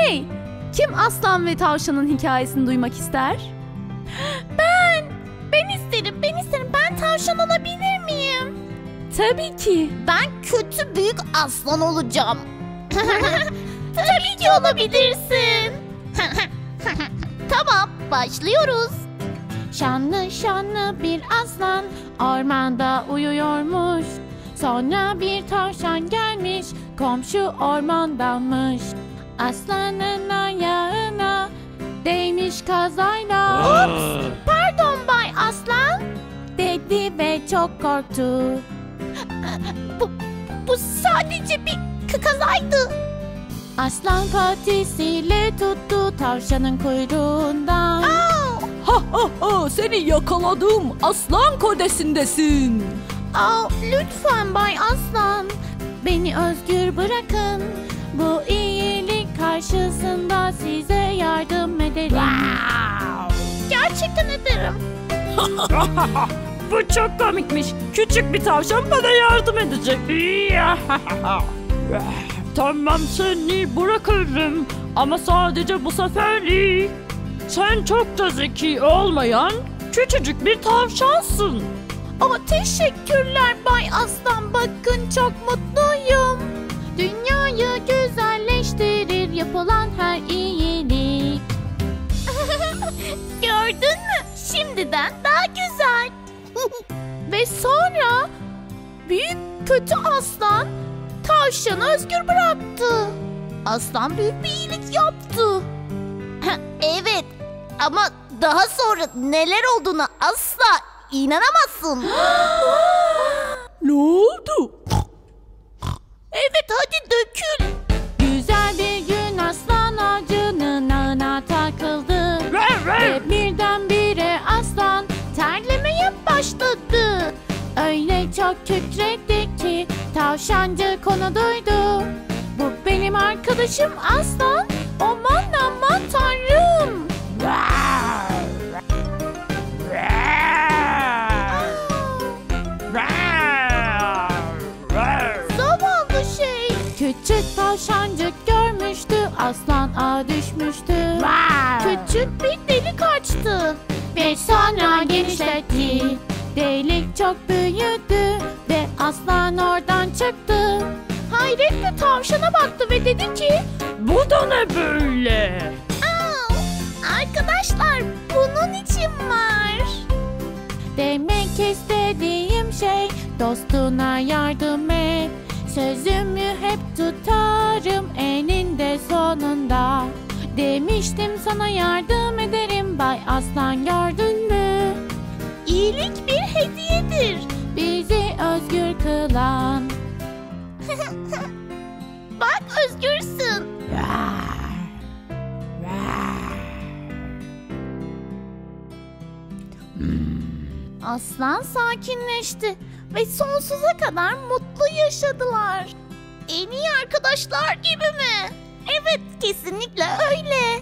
Hey, kim aslan ve tavşanın hikayesini duymak ister? Ben isterim. Ben tavşan olabilir miyim? Tabii ki. Ben kötü büyük aslan olacağım. Tabii ki olabilirsin. Tamam, başlıyoruz. Şanlı şanlı bir aslan ormanda uyuyormuş. Sonra bir tavşan gelmiş, komşu ormandanmış. Aslanın ayağına değmiş kazayla. Ups, pardon Bay Aslan, dedi ve çok korktu. Bu sadece bir kazaydı. Aslan patisiyle tuttu tavşanın kuyruğundan. Seni yakaladım. Aslan kodesindesin. Lütfen Bay Aslan, beni özgür bırakın. Bu iyilik karşısında size yardım ederim. Gerçekten ederim. Bu çok komikmiş. Küçük bir tavşan bana yardım edecek. Tamam, seni bırakırım ama sadece bu seferlik. Sen çok da zeki olmayan küçücük bir tavşansın. Teşekkürler Bay Aslan, bakın çok mutluyum. Dünyayı güzelleştirir yapılan her iyilik. Gördün mü? Şimdiden daha güzel. Ve sonra büyük kötü aslan tavşanı özgür bıraktı. Aslan büyük bir iyilik yaptı. Evet, ama daha sonra neler olduğunu asla inanamazsın. Ne oldu? Evet, hadi dökül. Güzel bir gün aslan ağacının ağına takıldı. Ve birdenbire aslan terlemeye başladı. Öyle çok kükretti ki tavşancık onu duydu. Bu benim arkadaşım aslan. Aman aman tanrım. Zavallı şey. Küçük tavşancık görmüştü, aslan ağa düşmüştü. Küçük bir delik açtı ve sonra genişletti. Delik çok büyüdü ve aslan oradan çıktı. Hayretle tavşana baktı ve dedi ki, Bu da ne böyle? arkadaşlar, bunun için var. Demek istediğim şey, dostuna yardım et. Sözümü hep tutarım eninde sonunda. Demiştim sana yardım ederim Bay Aslan, gördün mü? İyilik bir hediyedir, bizi özgür kılan. Bak, özgürsün. Aslan sakinleşti ve sonsuza kadar mutlu yaşadılar. En iyi arkadaşlar gibi mi? Evet, kesinlikle öyle.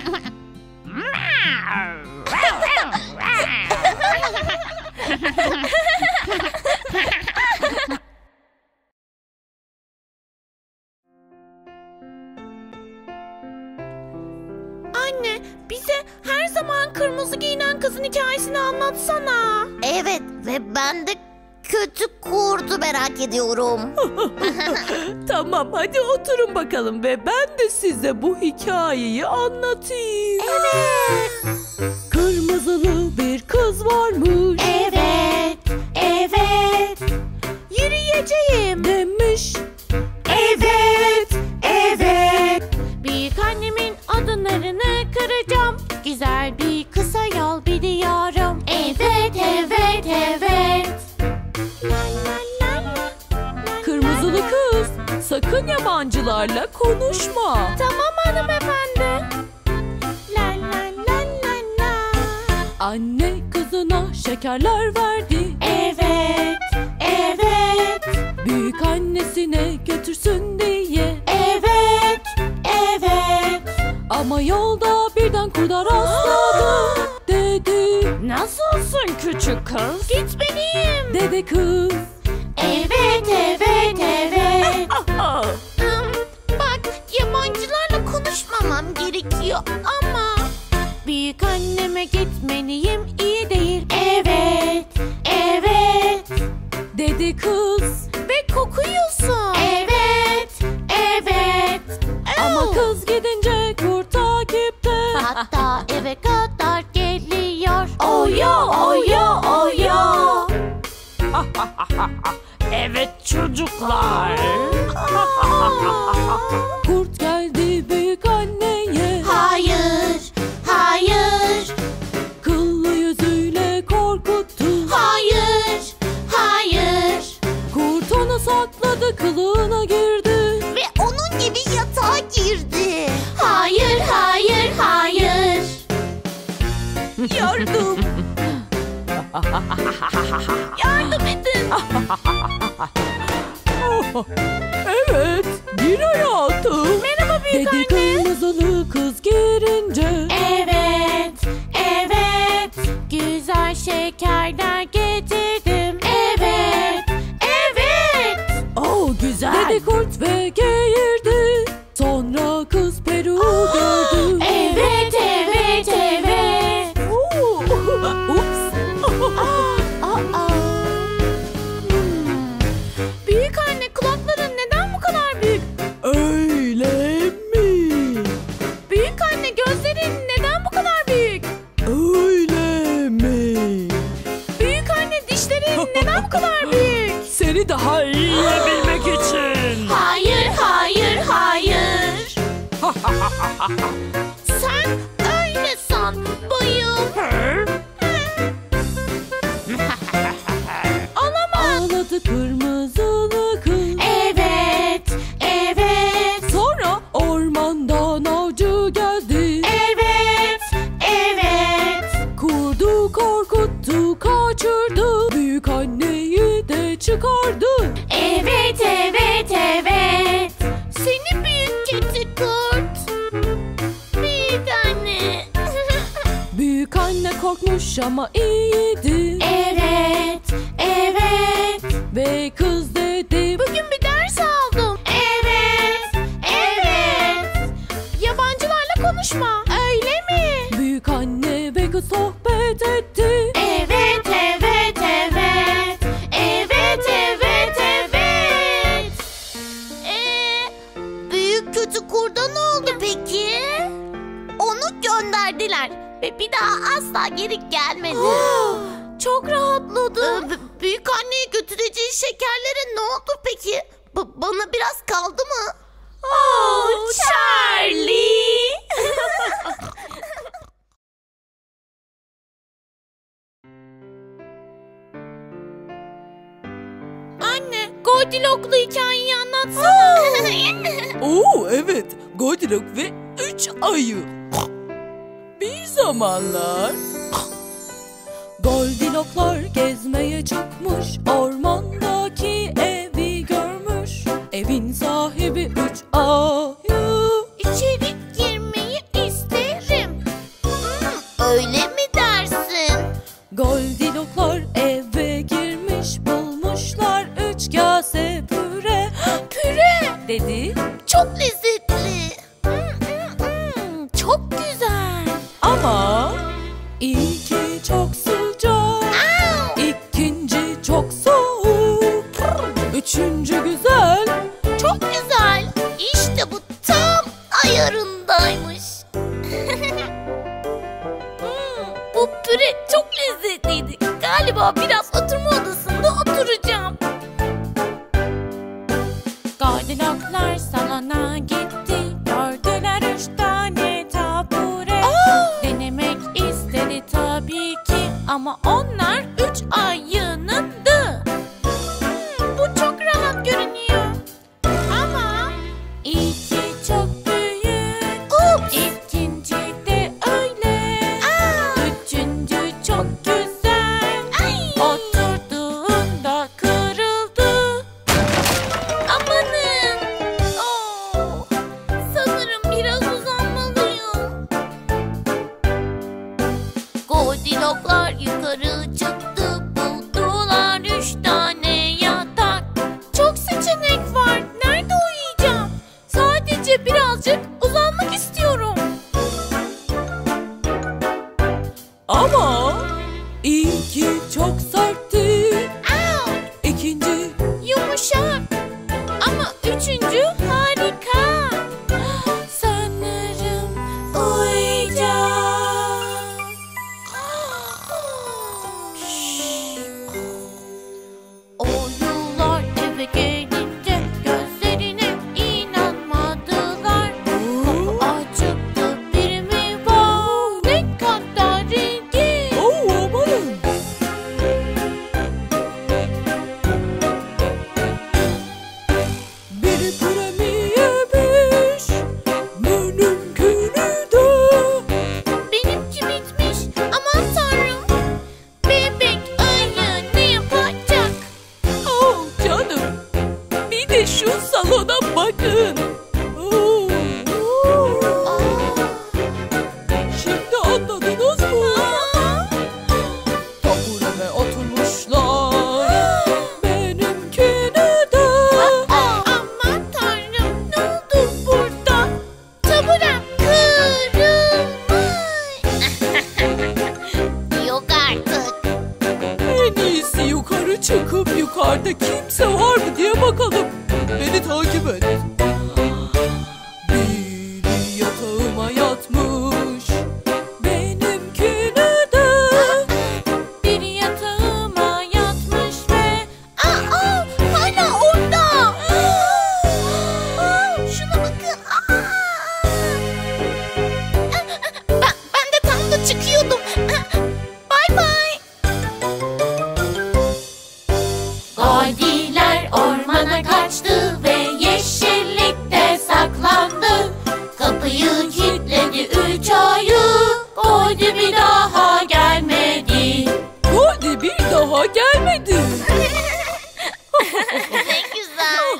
Anne, bize her zaman kırmızı giyinen kızın hikayesini anlatsana. Evet, ve ben de kötü kurdu merak ediyorum. Tamam, hadi oturun bakalım ve ben de size bu hikayeyi anlatayım. Evet. Kırmızılı bir kız varmış. Evet, evet. Yürüyeceğim Demiş. Evet, evet. Büyük annemin adımlarını kıracağım. Güzel bir kısa yol biliyorum. Evet, evet, evet. Kırmızılı kız, sakın yabancılarla konuşma. Tamam hanımefendi. La la la la la. Anne kızına şekerler verdi. Evet, evet. Büyük annesine götürsün diye. Evet, evet. Ama yolda birden kurda rastladı. Dedi, Nasılsın küçük kız? Gitmeliyim. dedi kız. Evet, evet, evet. Bak, yabancılarla konuşmamam dedi kız. Ve kokuyorsun. Evet, evet. Ama kız gidince kurt takipte. Hatta eve kadar geliyor. Oyo, oyo, oyo. Evet çocuklar. Kurt geldi büyük anneye. Hayır, hayır. Kıllı yüzüyle korkuttu. Hayır, hayır. Kurt onu sakladı, kılığına girdi. Ve onun gibi yatağa girdi. Hayır, hayır, hayır. Yardım. Yardım edin. Evet, gir hayatım. Merhaba büyük Dedi anne. kırmızılı kız girince. Evet, evet. Güzel şekerler getirdim. Evet, evet. Oh güzel. Dedi kurt ve geğirdi. Sonra kız peruğu gördü. Evet, evet, evet. Ups. Aa. Büyük anne, kulakların neden bu kadar büyük? Öyle mi? Büyük anne, gözlerin neden bu kadar büyük? Öyle mi? Büyük anne, dişlerin neden bu kadar büyük? Seni daha iyi Yiyebilmek için. Hayır, hayır, hayır. Sen öyle san, bayım. ağladı kırmızılı kız. Evet, evet. Sonra ormandan avcı geldi. Evet, evet. Kurdu korkuttu, kaçırdı. Büyük anneyi de çıkardı. Evet, evet, evet. Seni büyük kötü kurt. Büyük anne. Büyük anne korkmuş ama iyiydi. Evet, evet. Ve kız dedi. Bugün bir ders aldım. Evet, evet. Yabancılarla konuşma. Öyle mi? Büyük anne ve kız sohbet etti. Evet, evet, evet. Evet, evet, evet. Büyük kötü kurda ne oldu peki? Onu gönderdiler ve bir daha asla geri gelmedi. Çok rahatladım. Büyük anneye götüreceği şekerlere ne oldu peki? Bana biraz kaldı mı? Oh, Charlie. Anne, Goldiloc'lu hikayeyi anlatsana. Oo evet, Goldilocks ve 3 ayı. Bir zamanlar Goldilockslar gezmeye çıkmış. Ormandaki evi görmüş. Evin sahibi 3 ayı. İçeri girmeyi isterim. Öyle mi dersin? Goldilockslar eve girmiş, bulmuşlar 3 kase püre. Püre Dedi çok lezzetli. Çok güzel. ama ilki çok sıcak, ikinci çok soğuk, üçüncü güzel. Çok güzel. İşte bu tam ayarındaymış. Bu püre çok lezzetliydi. Galiba biraz oturma odasında oturacağım. Goldilockslar salona gitti. Gördüler 3 tane tabure. Denemek istedi tabii ki. Ama onlar 3 ayınındı. Bu çok rahat görünüyor. Ama ilki çok büyük. İkinci de öyle. Üçüncü çok güzel. Oturduğunda kırıldı. Amanın. Sanırım biraz uzanmalıyım. Goldilockslar yukarı Püremi yemiş benimkini de. Benimki bitmiş. Aman tanrım. Bebek ayı ne yapacak? Oh canım, bir de şu salona bakın. Oh. Şimdi anladınız mı? Tabureme oturmuşlar benimkine de. Aman tanrım, ne oldu burada? Taburem kırılmış. Yok artık. En iyisi yukarı çıkıp yukarıda kimse var mı diye bakalım. Beni takip et. Biri yatağıma yatmış benimkine de. Biri yatağıma yatmış ve hala orada. Şuna bakın. Ben de tam da çıkıyordum. Bay bay. Goldiler ormana kaçtı ve yeşillikte saklandı. Kapıyı kilitledi 3 ayı. Goldi bir daha gelmedi. Hadi bir daha gelmedi. Ne güzel.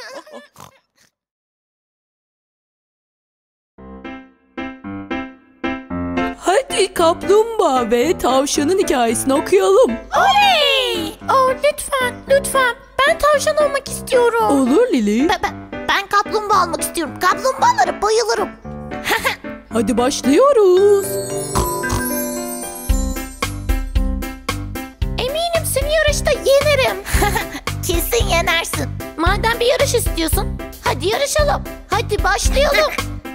Hadi kaplumbağa ve tavşanın hikayesini okuyalım. Oley! Lütfen. Ben tavşan olmak istiyorum. Olur Lili. Ben kaplumbağa olmak istiyorum. Kaplumbağalara bayılırım. Hadi başlıyoruz. Eminim seni yarışta yenerim. Kesin yenersin. Madem bir yarış istiyorsun, hadi yarışalım. Hadi başlayalım.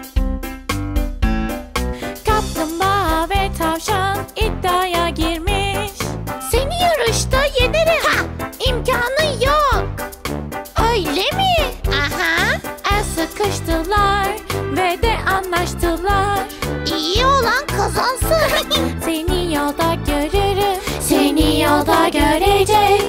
Kaplumbağa ve tavşan iddiaya girmiş. Seni yarışta yenerim. İmkanı yok. Öyle mi? Aha. El sıkıştılar ve de anlaştılar. İyi olan kazansın. Seni yolda görürüm. Seni yolda görecek.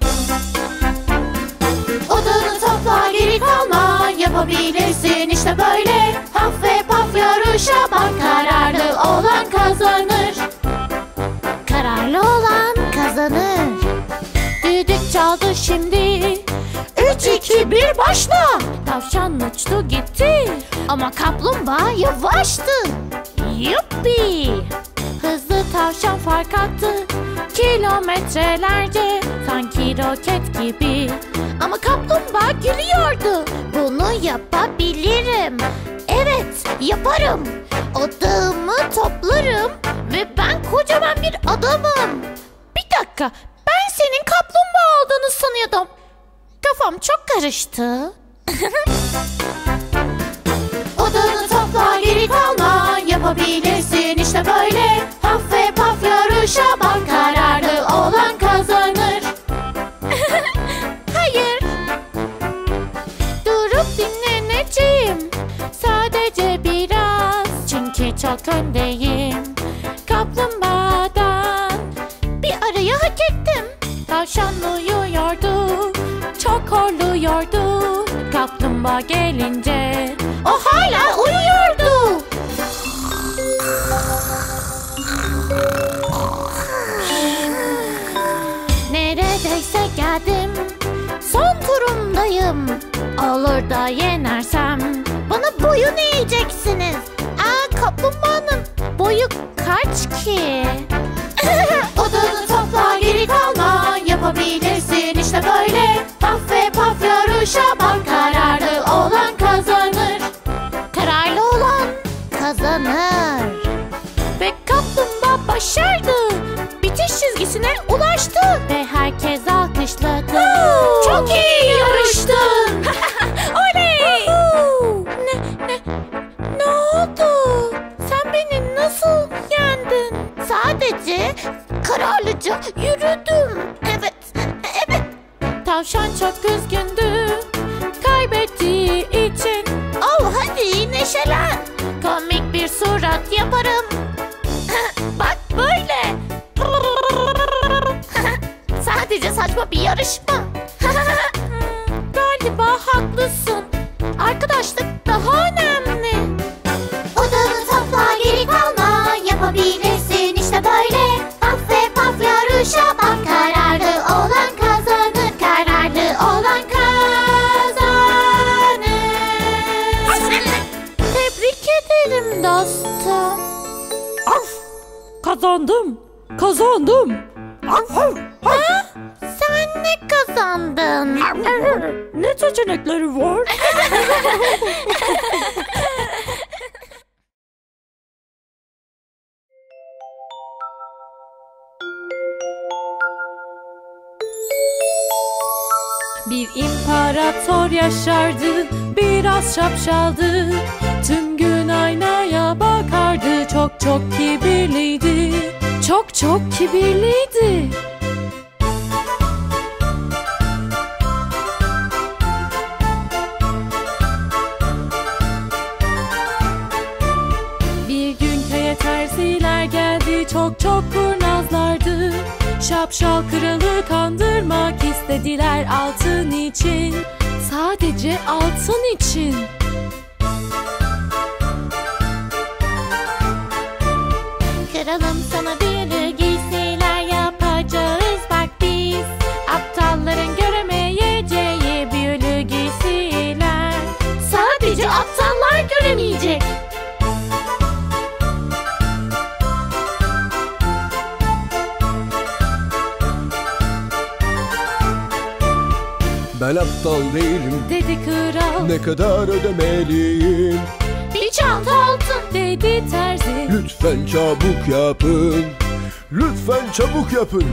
Odunu topla, geri kalma. Yapabilirsin işte böyle. Paf ve paf yarışa bak. Kararlı olan kazanır. Kararlı olan kazanır. Düdük çaldı şimdi. 3, 2, 1 başla. Tavşan uçtu gitti. Ama kaplumbağa yavaştı. Yuppi. Hızlı tavşan fark attı. Kilometrelerce, sanki roket gibi. Ama kaplumbağa gülüyordu. Bunu yapabilirim. Evet, yaparım. Odağımı toplarım ve ben kocaman bir adamım. Bir dakika, ben senin kaplumbağa olduğunu sanıyordum. Kafam çok karıştı. Odağını topla, geri kalma. Yapabilirsin işte böyle. Paf ve paf yarışa bak. Kararlı olan kazanır. Hayır. Durup dinleneceğim. Sadece biraz. Çünkü çok öndeyim. Kaplumbağadan bir arayı hak ettim. Tavşan uyuyordu. Çok horluyordu. Kaplumbağa gelince o hala uyuyordu. Neredeyse geldim. Son turumdayım. Olur da yenersem bana boyun eğeceksiniz. Kaplumbağanın boyu kaç ki? Odunu topla, geri kalma. Yapabilirsin işte böyle. Paf ve paf yarışa bak. Kararlı olan kazanır. Kararlı olan kazanır. Ve kaplumbağa başardı. Bitiş çizgisine ulaştı. Ve herkes alkışladı. Çok iyi yarıştın. Oley! Ne oldu? Sen beni nasıl yendin? Sadece kararlıca yürüdüm. Evet. Tavşan çok üzgündü kaybettiği için. Hadi neşelen. Komik bir surat yaparım. Bak böyle. Sadece saçma bir yarışma. Galiba haklısın. Arkadaşlık daha önemli. Odanı topla, geri kalma, yapabilirsin işte böyle. Paf ve paf yarışa bak, kararlı olan kazanır, kararlı olan kazanır. Tebrik ederim dostum. Kazandım. Kazandım. Sen ne kazandın? Ne seçenekleri var? Bir imparator yaşardı, biraz şapşaldı. Tüm gün aynaya bakardı, çok çok kibirliydi. Çok çok kibirliydi. Bir gün köye terziler geldi, çok çok kurnazlardı. Şapşal kralı kandırmak istediler altın için. Sadece altın için. Kralım, sana büyülü giysiler yapacağız bak biz. Aptalların göremeyeceği büyülü giysiler. Sadece aptallar göremeyecek. Ben aptal değilim, Dedi kral. ne kadar ödemeliyim? Bir çanta altın. Dedi terzi. Lütfen çabuk yapın, lütfen çabuk yapın.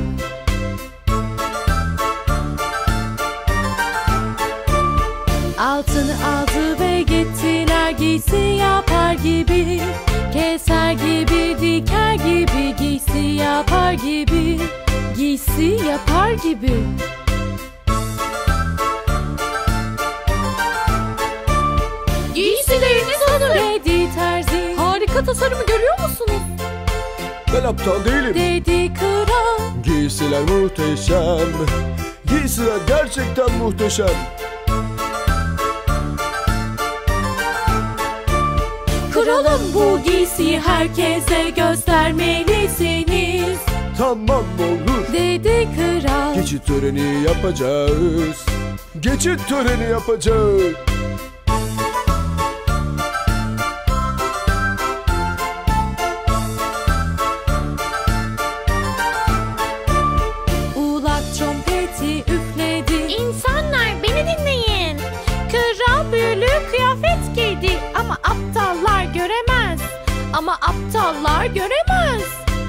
Altını aldı ve gittiler giysi yapar gibi. Keser gibi, diker gibi, giysi yapar gibi. Giysi yapar gibi. Giysileriniz hazır. Dedi terzi. Harika tasarımı görüyor musunuz? Ben aptal değilim. Dedi kral. Giysiler muhteşem, giysiler gerçekten muhteşem. Kralım, bu giysiyi herkese göstermelisiniz. Tamam olur, Dedi kral. geçit töreni yapacağız. Geçit töreni yapacağız. Ulak trompeti üfledi. İnsanlar, beni dinleyin. Kral büyülü kıyafet giydi ama aptallar göremez. Ama aptallar göremez.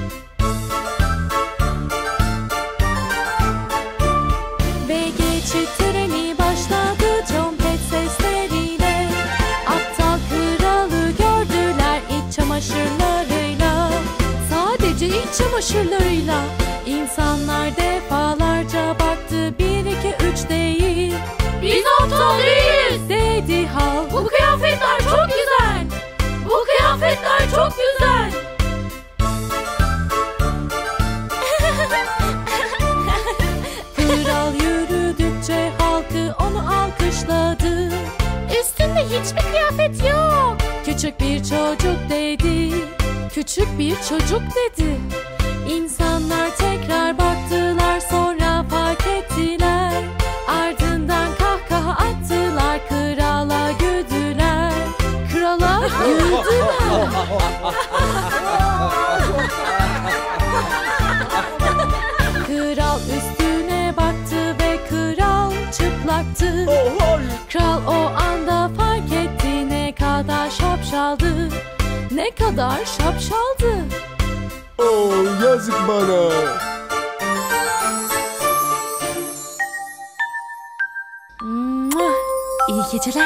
Ve geçit töreni başladı trompet sesleriyle. Aptal kralı gördüler iç çamaşırlarıyla. Sadece iç çamaşırlarıyla. İnsanlar defalarca baktı, 1, 2, 3 değil. Biz aptal değiliz. Dedi halk. Bu kıyafetler çok güzel. Bu kıyafetler çok güzel. Kral yürüdükçe halkı onu alkışladı. Üstünde hiçbir kıyafet yok. Küçük bir çocuk dedi. Küçük bir çocuk dedi. İnsanlar tekrar baktılar, sonra fark ettiler. Ardından kahkaha attılar, krala güldüler. Krala güldüler. Kral üstüne baktı ve kral çıplaktı. Oh hayır. Kral o anda fark etti ne kadar şapşaldı. Ne kadar şapşaldı. Oh yazık bana. Mua! İyi geceler.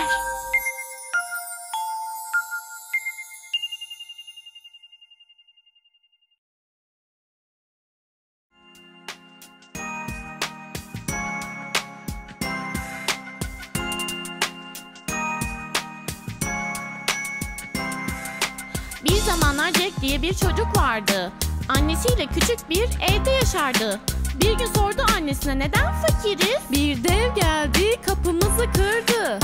Bir zamanlar Jack diye bir çocuk vardı. Annesiyle küçük bir evde yaşardı. Bir gün sordu annesine, neden fakiriz? Bir dev geldi, kapımızı kırdı.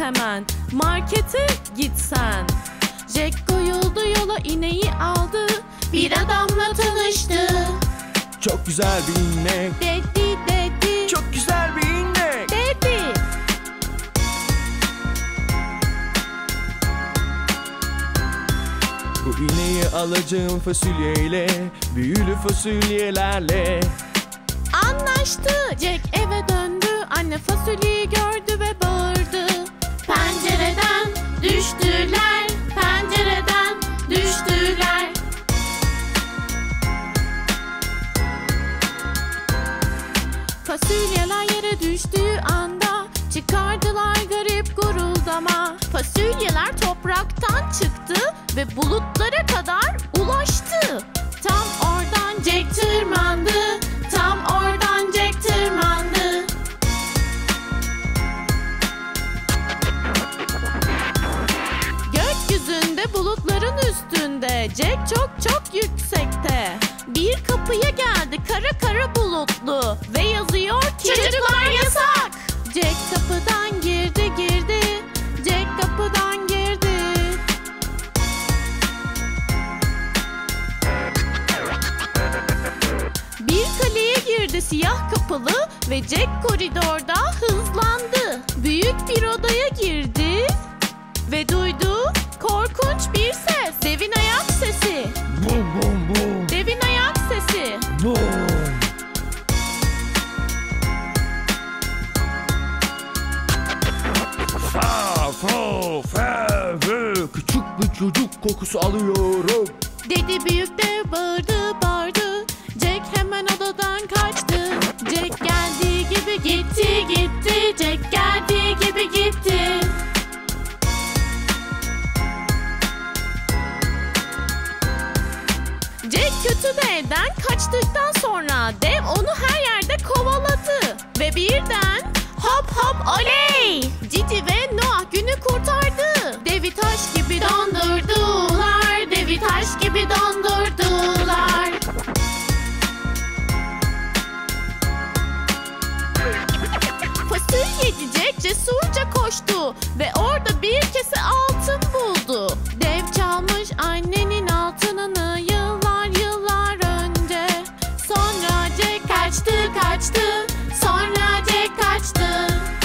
hemen markete gitsen. Jack koyuldu yola, ineği aldı, bir adamla tanıştı. Çok güzel bir inek. Dedi. Çok güzel bir inek. Dedi. Bu ineği alacağım fasulyeyle, büyülü fasulyelerle. Anlaştı. Jack eve döndü, anne fasulyeyi gördü ve bağırdı. Pencereden düştüler, pencereden düştüler. Fasulyeler yere düştüğü anda çıkardılar garip guruldama. Fasulyeler topraktan çıktı ve bulutlara kadar ulaştı. Tam oradan Jack tırmandı, tam oradan Jack tırmandı. Gökyüzünde, bulutların üstünde, Jack çok yüksekte. Bir kapıya geldi, kara bulutlu ve yazıyor ki çocuklar yasak. Jack kapıdan girdi. Jack kapıdan girdi. Bir kaleye girdi siyah kapılı ve Jack koridorda hızlandı. Büyük bir odaya girdi ve duydu korkunç bir ses. Devin ayak sesi. Bum bum bum. Devin ayak sesi. Bum. Küçük bir çocuk kokusu alıyorum. Dedi büyük dev, bağırdı. Jack hemen odadan kaçtı. Jack geldiği gibi gitti. Jack geldiği gibi gitti. Jack kötü devden kaçtıktan sonra dev onu her yerde kovaladı. Ve birden hop oley! Cici ve Noah günü kurtardı. Devi taş gibi dondurdular. Devi taş gibi dondurdular. Fasulyeci Jack cesurca koştu ve orada bir kese altın buldu. Dev çalmış annenin altınını yıllar önce. Sonra Jack kaçtı. Sonra Jack kaçtı.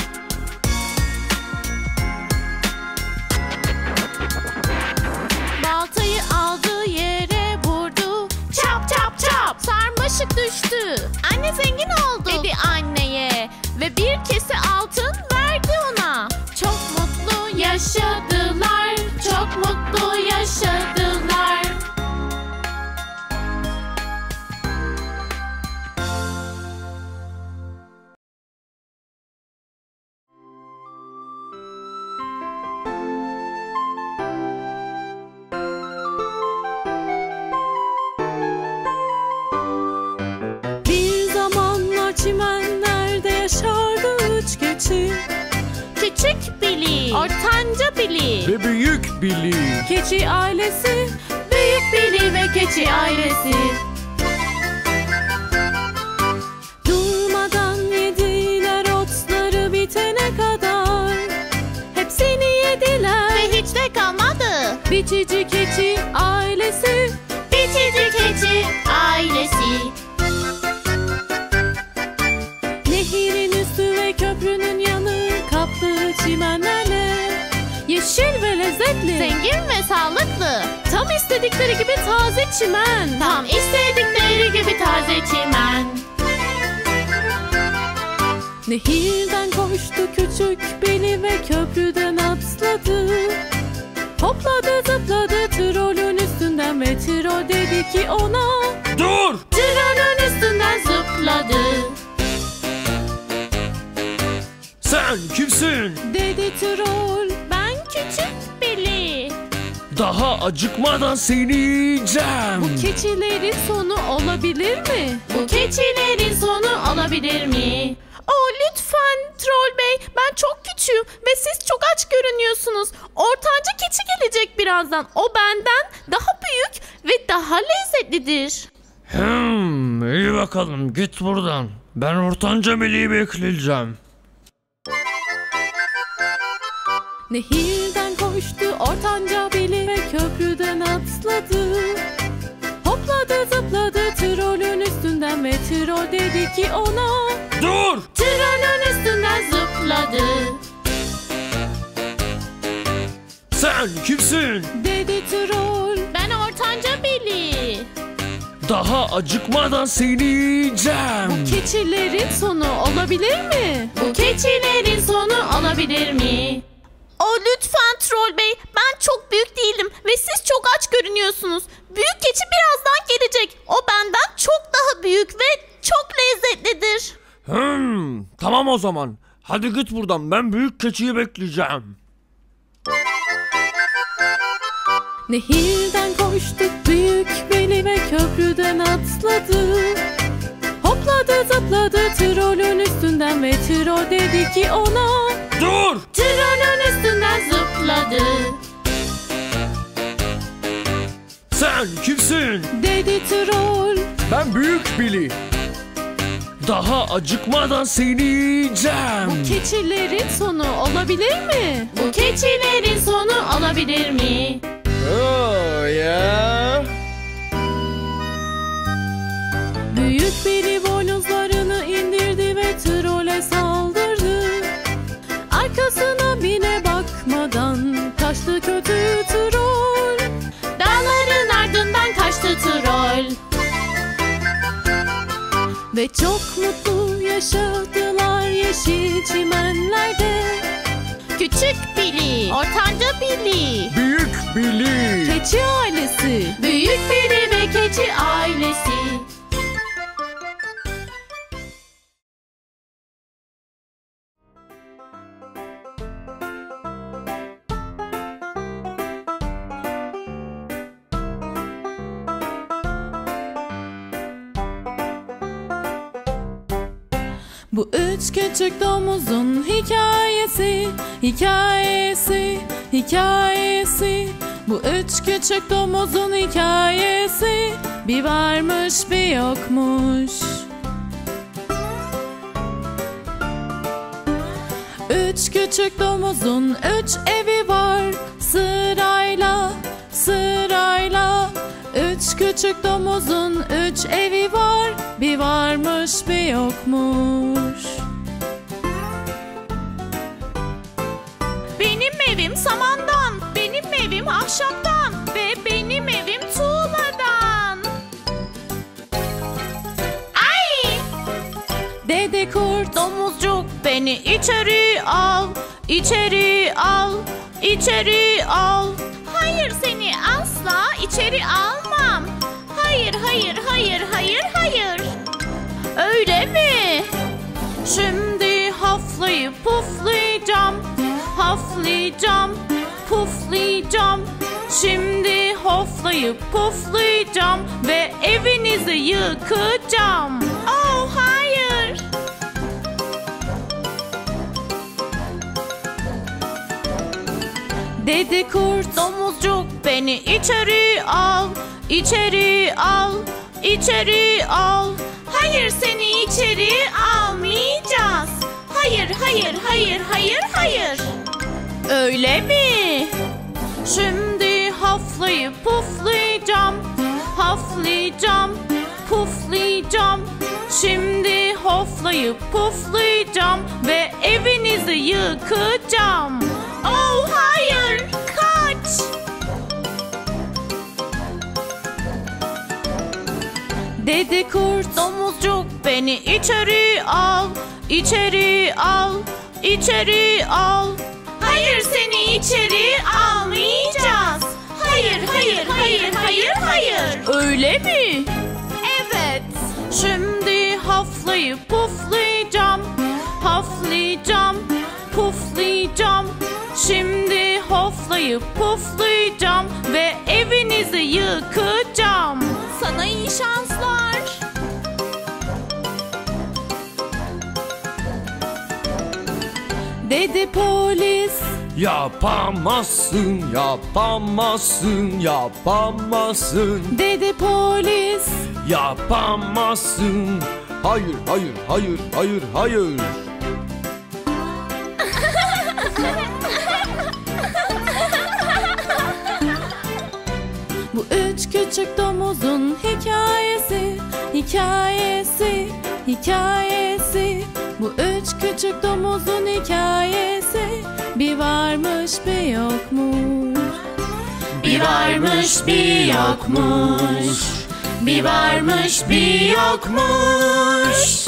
Baltayı aldı, yere vurdu. Çap. Sarmaşık düştü. Anne zengin oldu dedi anneye ve bir kese altın verdi ona. Çok mutlu yaşadılar. Çok mutlu yaşadılar. Bir zamanlar çimenlerde yaşardı 3 keçi. Küçük Billy, ortanca Billy, Ve büyük Billy. Keçi ailesi, büyük Billy ve keçi ailesi. durmadan yediler otları bitene kadar. Hepsini yediler. Ve hiç de kalmadı. Biçici keçi ailesi, Biçici keçi ailesi. nehirin üstü ve köprünün yanı kaplı çimenlerle. Yeşil ve lezzetli, Zengin ve sağlıklı. tam istedikleri gibi taze çimen. Tam istedikleri gibi taze çimen. Nehirden koştu küçük Billy ve köprüden atladı. Hopladı zıpladı trolün üstünden ve trol dedi ki ona, Dur! Trolün üstünden zıpladı. Sen kimsin? dedi trol. Ben küçük Billy. Daha acıkmadan seni yiyeceğim. Bu keçilerin sonu olabilir mi? Bu keçilerin sonu olabilir mi? Oh lütfen Troll Bey, ben çok küçüğüm ve siz çok aç görünüyorsunuz. Ortanca keçi gelecek birazdan. O benden daha büyük ve daha lezzetlidir. İyi bakalım git buradan. Ben ortanca Billy'yi bekleyeceğim. Nehirden koştu ortanca Billy ve köprüden atladı. Hopladı zıpladı trolün üstünden ve trol dedi ki ona, Dur! Trolün üstünden zıpladı. Sen kimsin? dedi trol. Ben ortanca Billy. Daha acıkmadan seni yiyeceğim. Keçilerin sonu olabilir mi? Bu keçilerin sonu olabilir mi? Lütfen Troll Bey, ben çok büyük değilim ve siz çok aç görünüyorsunuz. Büyük keçi birazdan gelecek. O benden çok daha büyük ve çok lezzetlidir. Tamam o zaman. Hadi git buradan, ben büyük keçiyi bekleyeceğim. Nehirden koştu büyük Billy ve köprüden atladı. Hopladı zıpladı trolün üstünden ve trol dedi ki ona, Dur! Trolün üstünden zıpladı. Sen kimsin? dedi trol. Ben Büyük Billy. Daha acıkmadan seni yiyeceğim. Keçilerin sonu olabilir mi? Bu keçilerin sonu olabilir mi? Ya. Büyük Billy boynuzlarını indirdi ve trole saldırdı. Arkasına bile bakmadan kaçtı kötü trol. Dağların ardından kaçtı troll. Ve çok mutlu yaşadılar yeşil çimenlerde. Küçük Billy, ortanca Billy, Büyük Billy. Keçi ailesi. Büyük Billy ve keçi ailesi. Bu üç küçük domuzun hikayesi, hikayesi, hikayesi. Bu üç küçük domuzun hikayesi, bir varmış bir yokmuş. Üç küçük domuzun üç evi var, sırayla, sırayla. Üç küçük domuzun üç evi var, bir varmış bir yokmuş. Benim evim samandan, benim evim ahşaptan ve benim evim tuğladan. Ay! Dedi kurt. Domuzcuk beni içeri al, içeri al, içeri al. Hayır, seni asla içeri almam. Hayır, hayır, hayır, hayır, hayır. Öyle mi? Şimdi haflayıp puflayacağım, haflayacağım, puflayacağım. Şimdi hoflayıp puflayacağım ve evinizi yıkacağım. Oh hayır. Dedi kurt. Domuzcuk beni içeri al, içeri al, içeri al. Hayır, seni içeri almayacağız. Hayır, hayır, hayır, hayır, hayır. Öyle mi? Şimdi haflayıp puflayacağım, haflayacağım, puflayacağım. Şimdi hoflayıp puflayacağım ve evinizi yıkacağım. Oh hayır, kaç! Dedi kurt. Domuzcuk beni içeri al, içeri al, içeri al. Hayır, seni içeri almayacağız. Hayır, hayır, hayır, hayır, hayır. Öyle mi? Evet. Şimdi haflayıp puflayacağım, haflayacağım, puflayacağım. Şimdi hoflayıp puflayacağım ve evinizi yıkacağım. Sana iyi şanslar. Dedi polis. Yapamazsın, yapamazsın, yapamazsın. Dedi polis. Yapamazsın. Hayır, hayır, hayır, hayır, hayır. domuzun hikayesi, hikayesi, hikayesi. Bu üç küçük domuzun hikayesi. Bir varmış bir yokmuş. Bir varmış bir yokmuş. Bir varmış bir yokmuş.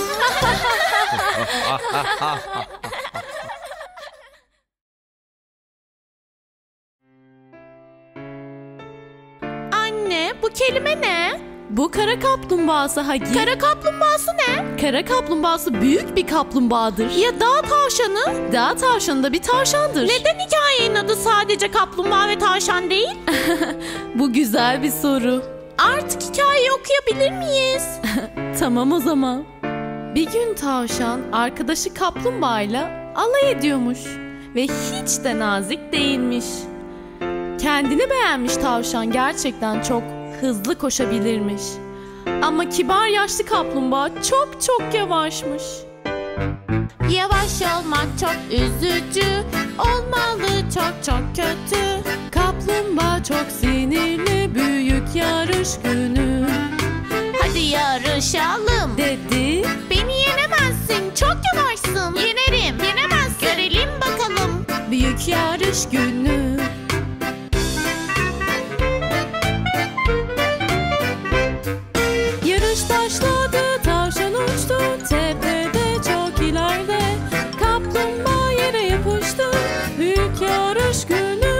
Anne, bu kelime ne? Bu kara kaplumbağası Hagi. Kara kaplumbağası ne? Kara kaplumbağası büyük bir kaplumbağadır. Ya dağ tavşanı? Dağ tavşanı da bir tavşandır. Neden hikayenin adı sadece kaplumbağa ve tavşan değil? Bu güzel bir soru. Artık hikayeyi okuyabilir miyiz? Tamam o zaman. Bir gün tavşan arkadaşı kaplumbağayla alay ediyormuş ve hiç de nazik değilmiş. Kendini beğenmiş tavşan gerçekten çok hızlı koşabilirmiş. Ama kibar yaşlı kaplumbağa çok yavaşmış. Yavaş olmak çok üzücü, olmalı çok kötü. Kaplumbağa çok sinirli, büyük yarış günü Hadi yarışalım dedi. Beni yenemezsin, çok yavaşsın. Yenerim, yenemezsin. Görelim bakalım. Büyük yarış günü. Yarış başladı, tavşan uçtu tepede çok ileride. Kaplumbağa yere yapıştı, büyük yarış günü.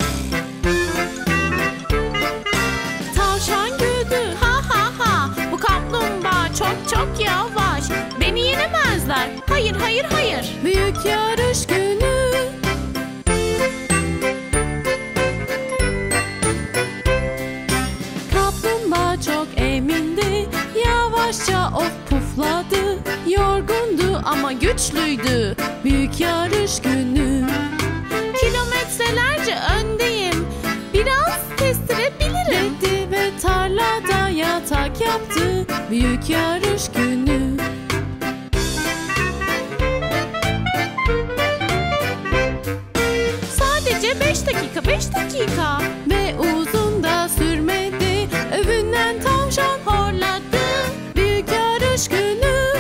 Tavşan güldü, Ha ha ha, bu kaplumbağa çok yavaş. Beni yenemezler. Hayır, hayır, hayır. büyük yarış günü. Kaplumbağa çok emindi, yavaşça of pufladı. Yorgundu ama güçlüydü, büyük yarış günü. Kilometrelerce öndeyim. Biraz kestirebilirim. Dedi ve tarlada yatak yaptı, büyük yarış günü. Sadece 5 dakika, 5 dakika. Ve uzun da sürmedi, övünen tavşan Horladı. büyük yarış günü.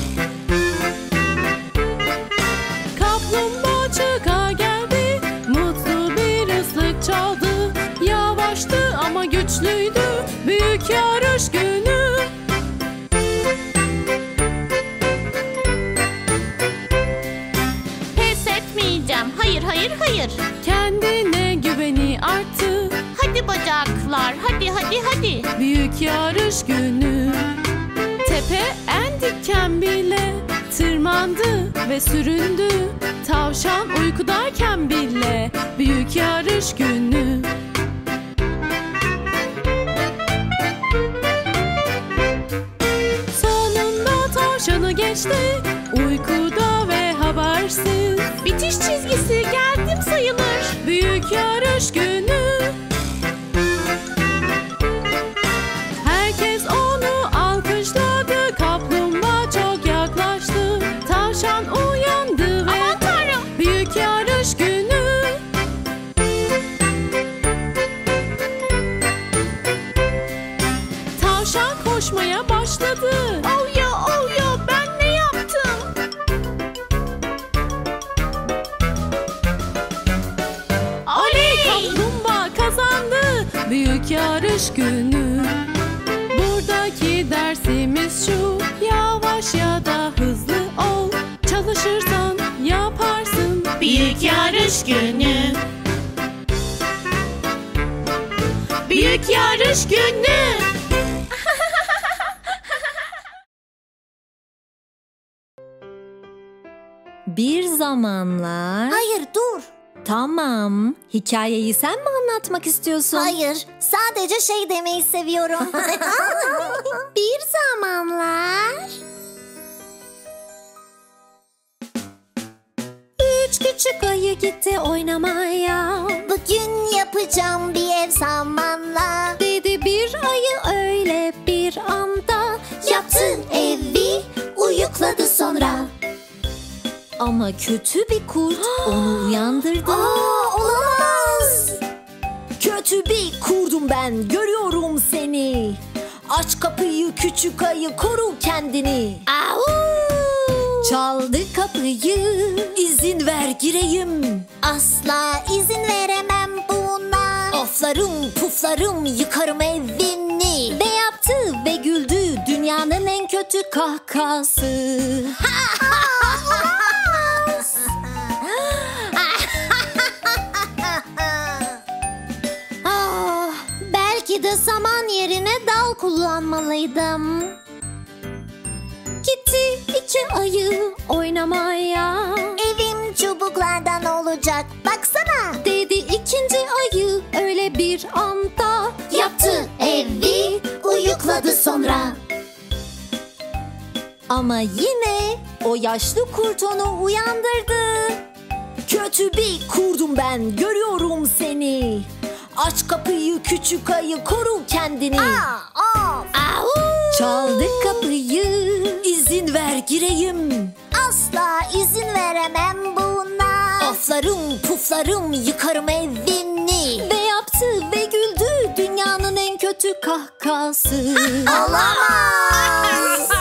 Kaplumbağa çıka geldi, mutlu bir ıslık çaldı. Yavaştı ama güçlüydü, büyük yarış günü. Pes etmeyeceğim. Hayır, hayır, hayır. Kendine güveni arttı, Hadi bacaklar. Hadi, hadi, hadi. büyük yarış günü. Tepe en diken bile tırmandı ve süründü. Tavşan uykudayken bile, büyük yarış günü. Sonunda tavşanı geçti, uykuda ve habersiz. Bitiş çizgisi, geldim sayılır. Büyük yarış günü. Herkes onu alkışladı. Kaplumbağa çok yaklaştı. Tavşan uyandı ve Aman tanrım. büyük yarış günü. Tavşan koşmaya başladı. Oh ya, ben ne yaptım? Oley! Kaplumbağa kazandı, büyük yarış günü. Buradaki dersimiz şu: yavaş ya da hızlı ol. Çalışırsan yaparsın. Büyük yarış günü. Büyük yarış günü. Bir zamanlar... Hayır dur. Tamam. Hikayeyi sen mi anlatmak istiyorsun? Hayır. Sadece şey demeyi seviyorum. Bir zamanlar... Üç küçük ayı gitti oynamaya. Bugün yapacağım bir ev samanla. Dedi bir ayı öyle bir anda. Yaptı evi, uyukladı sonra. Ama kötü bir kurt onu uyandırdı. Olamaz. Kötü bir kurdum ben. ben, görüyorum seni. Aç kapıyı küçük ayı, koru kendini. Au! Çaldı kapıyı, izin ver gireyim. Asla izin veremem buna. Oflarım puflarım, yıkarım evini. Ne yaptı ve güldü, dünyanın en kötü kahkası. Belki de saman yerine dal kullanmalıydım. Gitti iki ayı oynamaya. Evim çubuklardan olacak, baksana. Dedi ikinci ayı öyle bir anda. Yaptı evi, uyukladı sonra. Ama yine o yaşlı kurt onu uyandırdı. Kötü bir kurdum ben, görüyorum seni. Aç kapıyı küçük ayı, koru kendini. Au! Çaldı kapıyı, izin ver gireyim. Asla izin veremem buna. Oflarım puflarım, yıkarım evini. Ve yaptı ve güldü, dünyanın en kötü kahkası. Olamaz.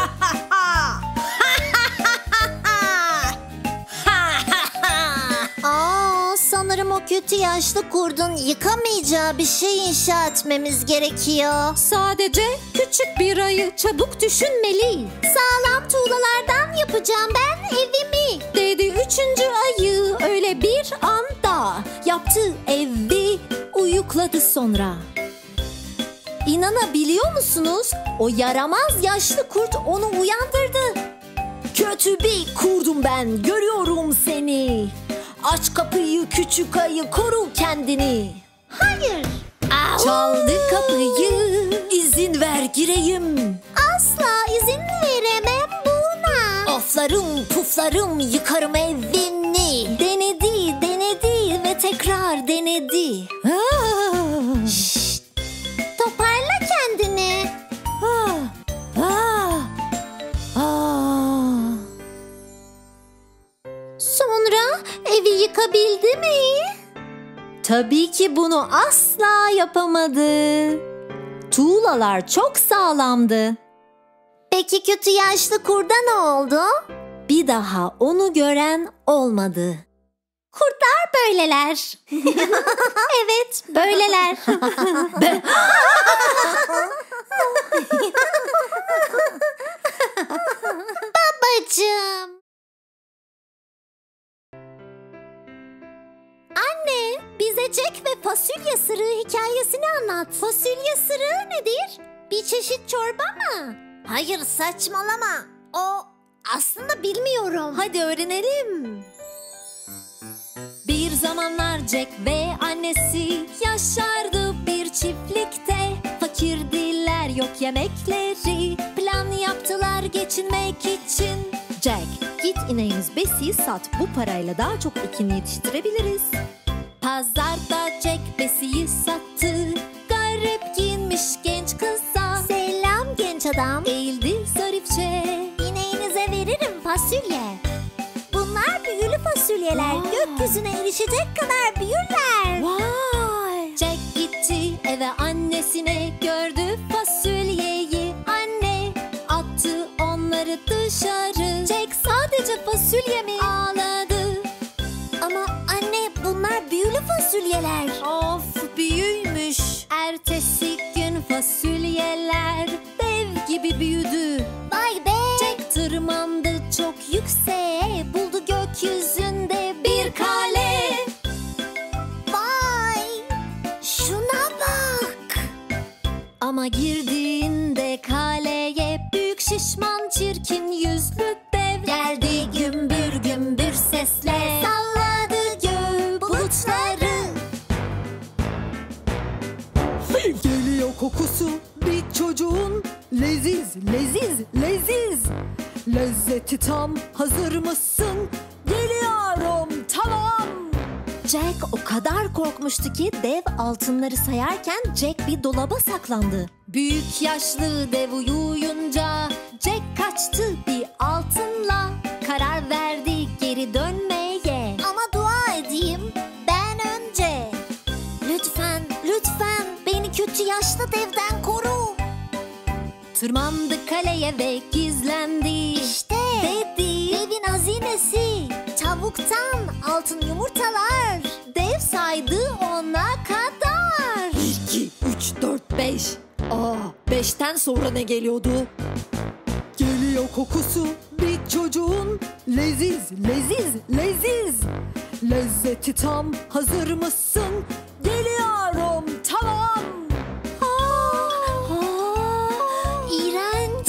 Sanırım o kötü yaşlı kurdun yıkamayacağı bir şey inşa etmemiz gerekiyor. Sadece küçük bir ayı, çabuk düşünmeli. Sağlam tuğlalardan yapacağım ben evimi. Dedi üçüncü ayı öyle bir anda. Yaptı evi, uyukladı sonra. İnanabiliyor musunuz? O yaramaz yaşlı kurt onu uyandırdı. Kötü bir kurdum ben, görüyorum seni. Aç kapıyı küçük ayı, koru kendini. Hayır. Çaldı kapıyı, izin ver gireyim. Asla izin veremem buna. Oflarım puflarım, yıkarım evini. Denedi ve tekrar denedi. Şşt, toparla kendini. Sonra evi yıkabildi mi? Tabii ki bunu asla yapamadı. Tuğlalar çok sağlamdı. Peki kötü yaşlı kurda ne oldu? Bir daha onu gören olmadı. Kurtlar böyleler. Evet, böyleler. Babacığım. Anne, bize Jack ve fasulye sırığı hikayesini anlat. Fasulye sırığı nedir? Bir çeşit çorba mı? Hayır, saçmalama. O aslında bilmiyorum. Hadi öğrenelim. Bir zamanlar Jack ve annesi yaşardı bir çiftlikte. Fakirdiler, yok yemekleri. Plan yaptılar geçinmek için. Jack, git ineğimiz Bessie'yi sat. Bu parayla daha çok ekin yetiştirebiliriz. Pazarda Jack Bessie'yi sattı. Garip giyinmiş genç kıza. Selam genç adam. Eğildi zarifçe. İneğinize veririm fasulye. Bunlar büyülü fasulyeler. Gökyüzüne erişecek kadar büyürler. Vay! Jack gitti eve, annesine gördü fasulyeyi. Anne attı onları dışarı. Jack sadece fasulye mi ağladı? Ama anne, bunlar büyülü fasulyeler. Of, büyüymüş. Ertesi gün fasulyeler dev gibi büyüdü. Vay be. Jack tırmandı çok yükseğe. Buldu gökyüzünde bir kale. Vay. Şuna bak. Ama girdiğinde kaleye büyük şişman çirkin yüzlü dev geldi gümbür gümbür sesle. Salladı gök bulutları. Geliyor kokusu bir çocuğun, leziz leziz leziz. Lezzeti tam, hazır mısın? Geliyorum, tamam. Jack o kadar korkmuştu ki dev altınları sayarken Jack bir dolaba saklandı. Büyük yaşlı dev uyuyunca Jack kaçtı bir altınla. Karar verdi geri dönmeye. Ama dua edeyim ben önce. Lütfen, lütfen beni kötü Tırmandı kaleye ve gizlendi. İşte Dedi devin hazinesi. Tavuktan altın yumurtalar. dev saydı 10'a kadar. 2, 3, 4, 5. 5'ten sonra ne geliyordu? Geliyor kokusu bir çocuğun. Leziz, leziz, leziz. Lezzeti tam, hazır mısın? Geliyorum, tamam. İğrenç.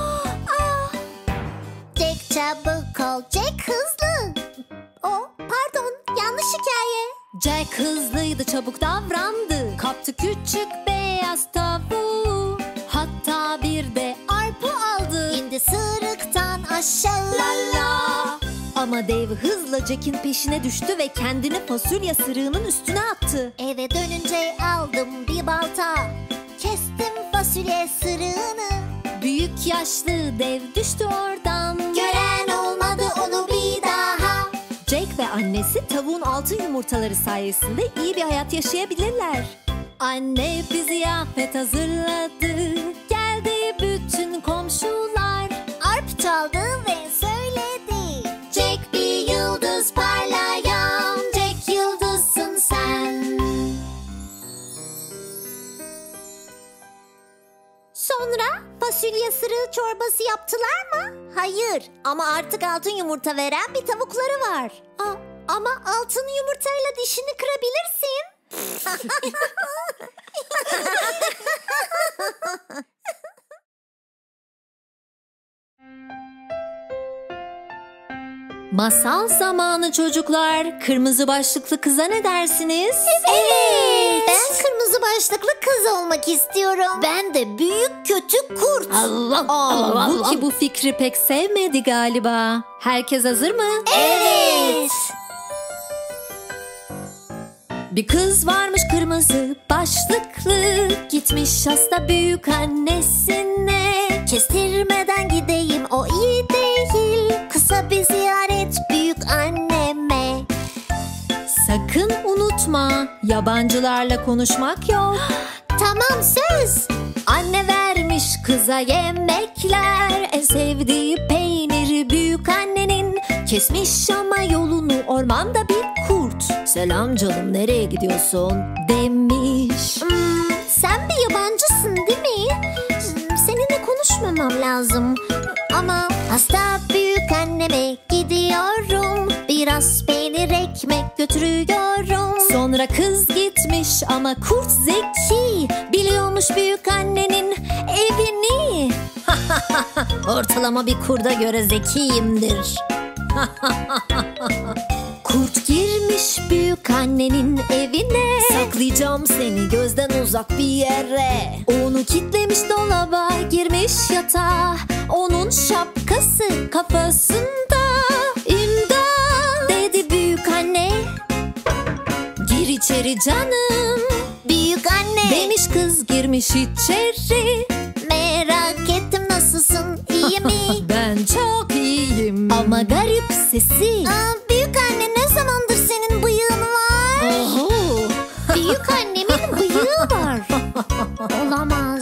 Jack çabuk ol, Jack hızlı. Pardon, yanlış hikaye. Jack hızlıydı, çabuk davrandı. Kaptı küçük beyaz tavuğu. Hatta bir de arpa aldı. İndi sırıktan aşağı. La la. Ama dev hızla Jack'in peşine düştü ve kendini fasulye sırığının üstüne attı. Eve dönünce aldım bir balta. Kestim fasulye sırığını. Büyük yaşlı dev düştü oradan. Gören olmadı onu bir daha. Jack ve annesi tavuğun altın yumurtaları sayesinde iyi bir hayat yaşayabilirler. Anne bir ziyafet hazırladı. Geldi bütün komşular. Arp çaldı ve söyledi. Jack bir yıldız parlayan. Jack yıldızsın sen. Sonra fasulye sırığı çorbası yaptılar mı? Hayır, ama artık altın yumurta veren bir tavukları var. Ama altın yumurtayla dişini kırabilirsin. Masal zamanı çocuklar. Kırmızı başlıklı kıza ne dersiniz? Evet. Ben kırmızı başlıklı kız olmak istiyorum. Ben de büyük kötü kurt. Halbuki bu fikri pek sevmedi galiba. Herkes hazır mı? Evet. Bir kız varmış kırmızı başlıklı. Gitmiş hasta büyük annesine. Kestirmeden gideyim, o iyi değil. Kısa bir ziyaret büyük anneme. Sakın unutma, yabancılarla konuşmak yok. Tamam, söz. Anne vermiş kıza yemekler. En sevdiği peyniri büyük annenin. Kesmiş ama yolunu ormanda bir kurt. Selam canım, nereye gidiyorsun demiş. Sen bir yabancısın değil mi? Seninle konuşmamam lazım. Ama hasta büyük anneme gidiyorum. Biraz peynir ekmek götürüyorum. Sonra kız gitmiş ama kurt zeki. Biliyormuş büyük annenin evini. Ortalama bir kurda göre zekiyimdir. Kurt girmiş büyük annenin evine. Saklayacağım seni gözden uzak bir yere. Onu kitlemiş dolaba, girmiş yatağa. Onun şapkası kafasında. İmdat dedi büyük anne. Gir içeri canım. Büyük anne Demiş kız, girmiş içeri. merak ettim, nasılsın, iyi mi? Ben çok iyiyim. Ama garip sesi. Büyük anne, ne zamandır senin bıyığın var? Oho. Büyük annemin bıyığı var. Olamaz.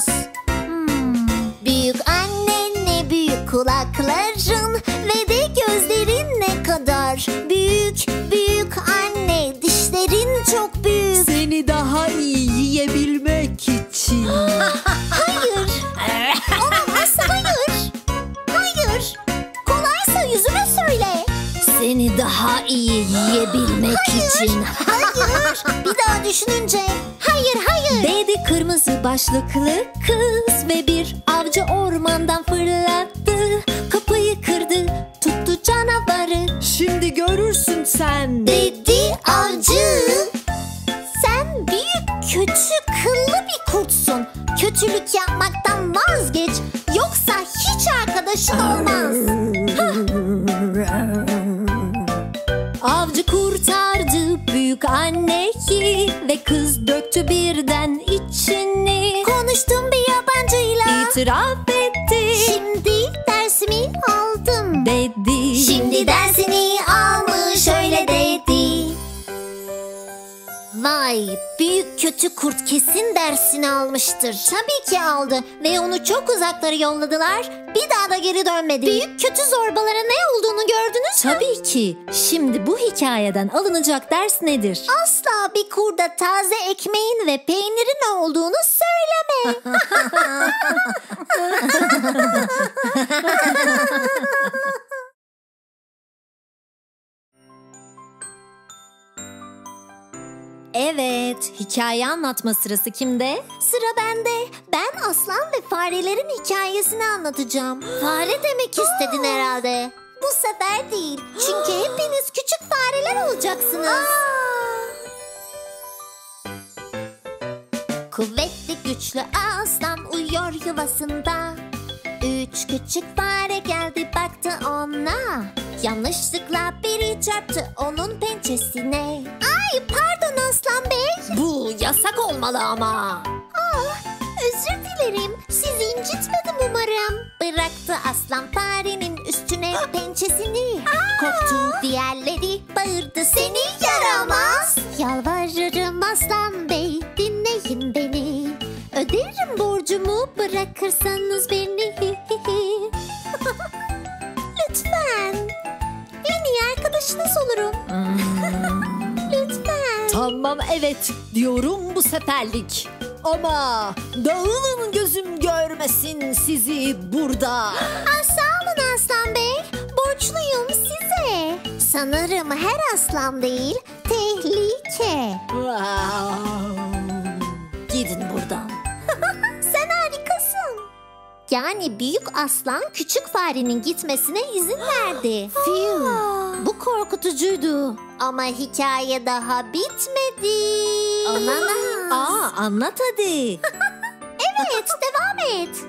Büyük anne, ne büyük kulakların ve de gözlerin ne kadar büyük. Büyük anne, dişlerin çok büyük. Seni daha iyi yiyebilmek için. Hayır. Olamaz, hayır. Hayır. Kolaysa yüzüme söyle. Seni daha iyi yiyebilmek için. Hayır. Bir daha düşününce. Hayır, hayır. Dedi kırmızı başlıklı kız ve bir avcı ormandan fırlattı. Kapıyı kırdı, tuttu canavarı. Şimdi görürsün sen. Dedi avcı. Sen büyük kötü kıllı bir kurtsun. Kötülük yapmaktan vazgeç. Yoksa hiç arkadaşın olmaz. Avcı kurtardı büyük anneyi ve kız döktü birden içini. Konuştum bir yabancıyla. İtiraf etti. Şimdi dersimi aldım dedi. Şimdi dersini almış, öyle dedi. Vay, büyük kötü kurt kesin dersini almıştır. Tabii ki aldı ve onu çok uzaklara yolladılar. Bir daha da geri dönmedi. Büyük kötü zorbalara ne olduğunu gördünüz mü? Tabii ki. Şimdi bu hikayeden alınacak ders nedir? Asla bir kurda taze ekmeğin ve peynirin olduğunu söyleme. Evet, hikaye anlatma sırası kimde? Sıra bende. Ben aslan ve farelerin hikayesini anlatacağım. Fare demek istedin herhalde. Bu sefer değil. Çünkü hepiniz küçük fareler olacaksınız. Kuvvetli güçlü aslan uyuyor yuvasında. 3 küçük fare geldi baktı ona. Yanlışlıkla biri çarptı onun pençesine. Ay pardon aslan bey. Bu yasak olmalı ama. Özür dilerim. Sizi incitmedim umarım. Bıraktı aslan farenin üstüne pençesini. Korktu diğerleri bağırdı seni yaramaz. Yalvarırım aslan bey dinleyin beni. Öderim borcumu bırakırsanız beni. Lütfen. En iyi arkadaşınız olurum. Lütfen. Tamam evet diyorum bu seferlik. Ama dağılın gözüm görmesin sizi burada. Sağ olun aslan bey. Borçluyum size. Sanırım her aslan değil, tehlike. Gidin buradan. Sen harikasın. Yani büyük aslan küçük farenin gitmesine izin verdi. Bu korkutucuydu. Ama hikaye daha bitmedi. Anlat hadi. Evet, devam et.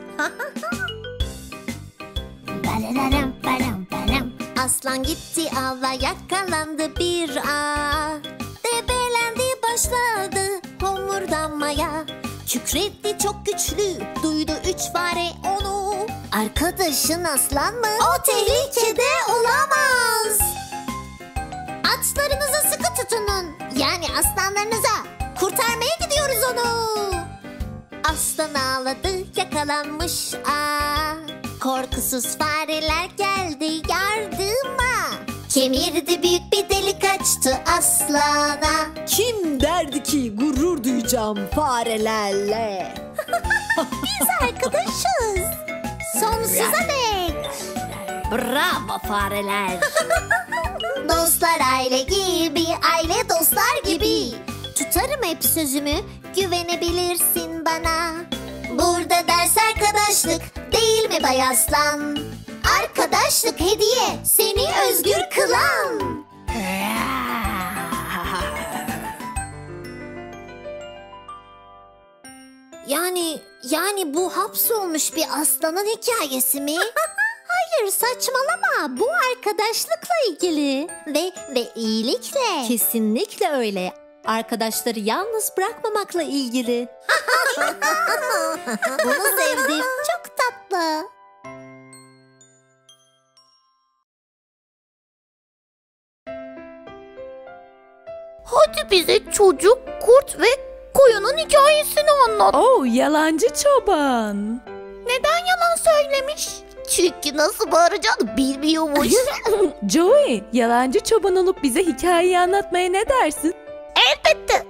Aslan gitti ava yakalandı bir debelendi başladı homurdanmaya. Kükretti çok güçlü duydu 3 fare onu. Arkadaşın aslan mı? O tehlikede olamaz. Atlarınızı sıkı tutunun. Yani aslanlarınıza. Kurtarmaya gidiyoruz onu. Aslan ağladı yakalanmış korkusuz fareler geldi yardıma. Kemirdi büyük bir delik açtı aslana. Kim derdi ki gurur duyacağım farelerle? Biz arkadaşız. Sonsuza dek. Bravo fareler. Dostlar aile gibi, aile dostlar gibi. Tutarım hep sözümü, güvenebilirsin bana. Burada ders arkadaşlık, değil mi Bay Aslan? Arkadaşlık hediye, seni özgür kılan. Yani bu hapsolmuş bir aslanın hikayesi mi? Hayır saçmalama, bu arkadaşlıkla ilgili ve iyilikle. Kesinlikle öyle. Arkadaşları yalnız bırakmamakla ilgili. Bunu sevdim, çok tatlı. Hadi bize çocuk, kurt ve koyunun hikayesini anlat. Yalancı çoban. Neden yalan söylemiş? Çünkü nasıl bağıracağını bilmiyormuş. Joey, yalancı çoban olup bize hikayeyi anlatmaya ne dersin? Elbette.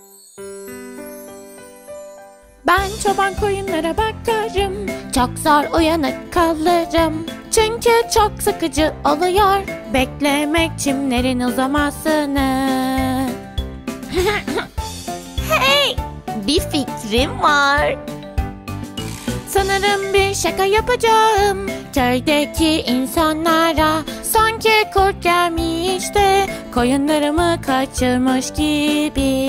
Ben çoban koyunlara bakarım. Çok zor uyanık kalırım. Çünkü çok sıkıcı oluyor beklemek çimlerin uzamasını. Hey, bir fikrim var. Sanırım bir şaka yapacağım köydeki insanlara. Sanki kurt gelmiş de koyunlarımı kaçırmış gibi.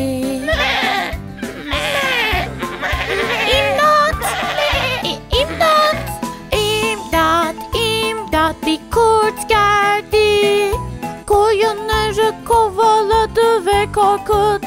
İmdat! İmdat! İmdat! İmdat! Bir kurt geldi. Koyunları kovaladı ve korkuttu.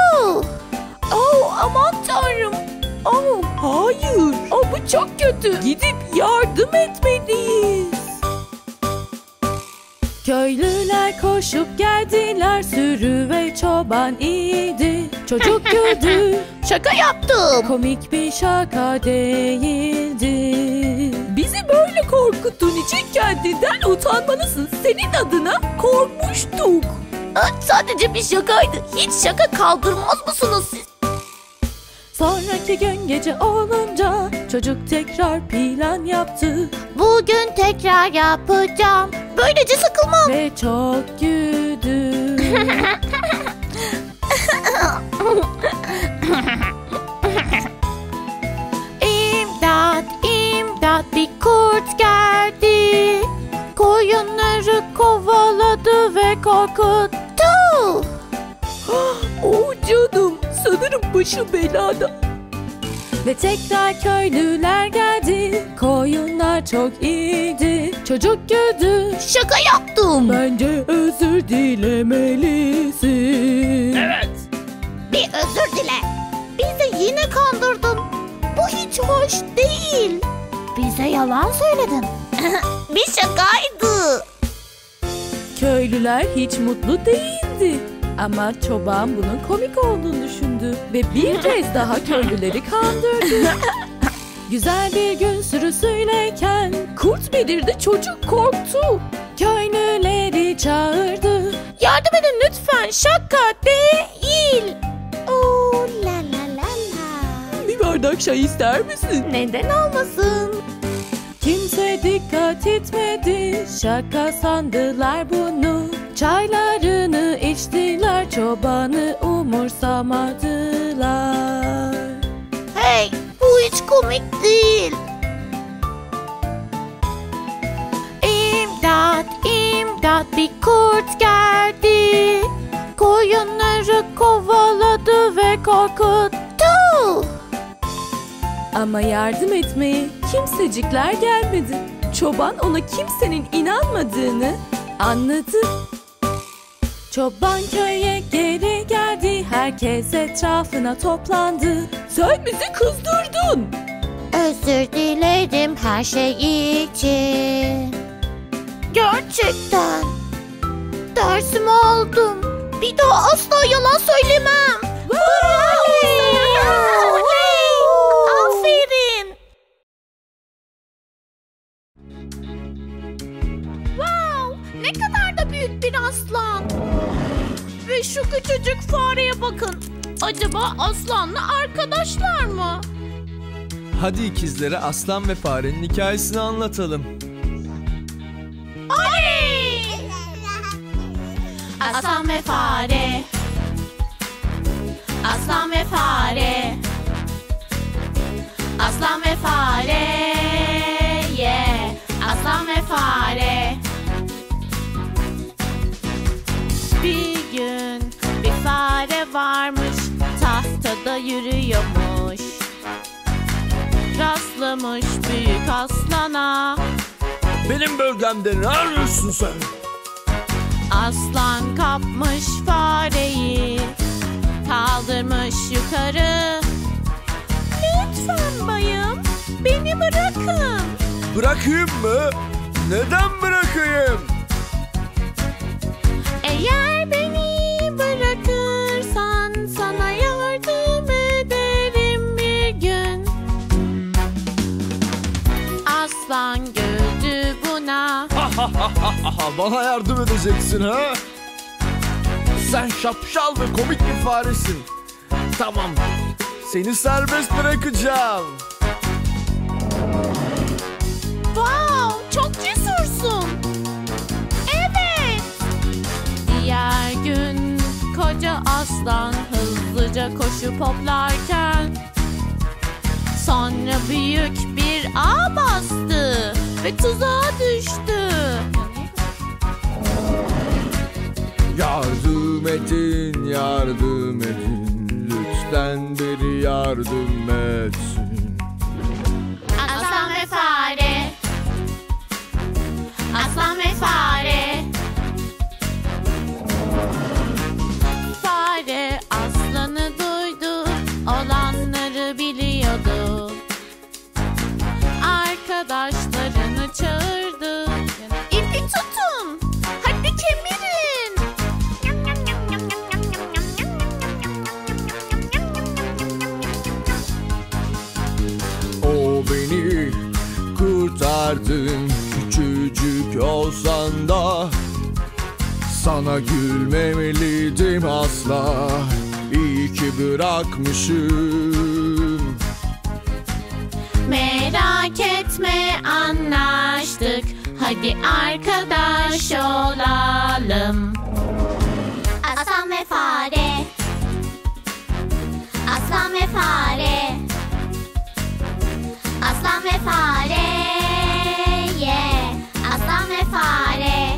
Aman tanrım. Hayır. Bu çok kötü. Gidip yardım etmeliyiz. Köylüler koşup geldiler, sürü ve çoban iyiydi. Çocuk güldü, Şaka yaptım. komik bir şaka değildi. Bizi böyle korkuttuğun için kendinden utanmalısın. Senin adına korkmuştuk. Sadece bir şakaydı. Hiç şaka kaldırmaz mısınız siz? Sonraki gün gece olunca çocuk tekrar plan yaptı Bugün tekrar yapacağım. Böylece sıkılmam. ve çok güldü. İmdat, imdat, bir kurt geldi. Koyunları kovaladı ve korkuttu. Oh canım, sanırım başı belada. Ve tekrar köylüler geldi. Koyunlar çok iyiydi. Çocuk güldü. Şaka yaptım. Bence özür dilemelisin. Evet. Bir özür dile. Bizi yine kandırdın. Bu hiç hoş değil. Bize yalan söyledin. Bir şakaydı. Köylüler hiç mutlu değildi. Ama çoban bunun komik olduğunu düşündü ve bir kez daha köylüleri kandırdı. Güzel bir gün sürüsüyleyken Kurt belirdi, çocuk korktu. köylüleri çağırdı. Yardım edin lütfen. Şaka değil. Oo, la la la la. Bir bardak çay ister misin? Neden olmasın? Kimse dikkat etmedi, şaka sandılar bunu. Çaylarını içtiler, çobanı umursamadılar. Hey, bu hiç komik değil. İmdat, imdat, bir kurt geldi. Koyunları kovaladı ve korkuttu. Ama yardım etmeye kimsecikler gelmedi. Çoban ona kimsenin inanmadığını anladı. Çoban köye geri geldi, herkes etrafına toplandı. Sen bizi kızdırdın. Özür dilerim her şey için. Gerçekten. Dersimi aldım. Bir daha asla yalan söylemem. Aferin. Wow, ne kadar da büyük bir aslan. Ve şu küçücük fareye bakın. Acaba aslanla arkadaşlar mı? Hadi ikizlere aslan ve farenin hikayesini anlatalım. Oley! Aslan ve fare. Aslan ve fare. Aslan ve fare. Yeah. Aslan ve fare. Bir gün bir fare varmış, tahtada yürüyormuş. Rastlamış büyük aslana. Benim bölgemde ne arıyorsun sen? Aslan kapmış fareyi, kaldırmış yukarı. Lütfen bayım, beni bırakın. Bırakayım mı? Neden bırakayım? Eğer beni bırakırsan sana yardım ederim bir gün. Aslan güldü buna. Bana yardım edeceksin ha? Sen şapşal ve komik bir faresin. Tamam. Seni serbest bırakacağım. Wow, çok cesursun. Evet. Diğer gün koca aslan hızlıca koşup hoplarken sonra büyük bir ağ bastı ve tuzağa düştü. Yardım edin, yardım edin. Lütfen biri yardım etsin. Aslan ve fare. Aslan ve fare. Fare aslanı duydu, olanları biliyordu. Arkadaşlarını çağırdı. İpi tutun, hadi vardın, küçücük olsan da. Sana gülmemeliydim asla, iyi ki bırakmışım. Merak etme, anlaştık. Hadi arkadaş olalım. Aslan ve fare. Aslan ve fare. Aslan ve fare. Yeah. Aslan ve fare.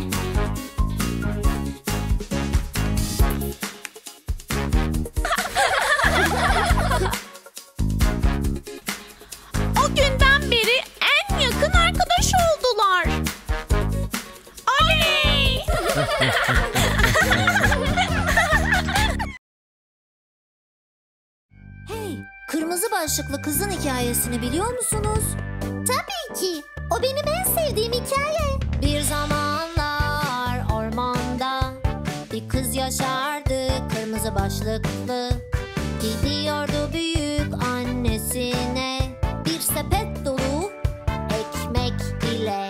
O günden beri en yakın arkadaş oldular. Oley! Hey, kırmızı başlıklı kızın hikayesini biliyor musunuz? Tabii ki. O benim en sevdiğim hikaye. Bir zamanlar ormanda bir kız yaşardı, kırmızı başlıklı. Gidiyordu büyük annesine bir sepet dolu ekmek ile.